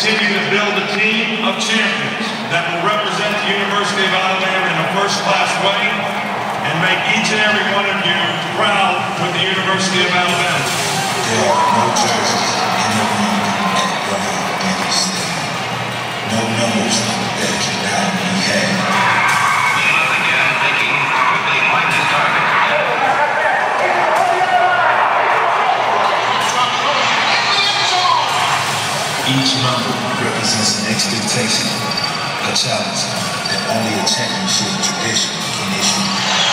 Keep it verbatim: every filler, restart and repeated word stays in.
continue to build a team of champions that will represent the University of Alabama in a first-class way and make each and every one of you proud with the University of Alabama. There are no jerseys in the room at Bryant, Denny Stadium. No numbers that cannot be had. Each number represents an expectation, a challenge that only a championship tradition can issue.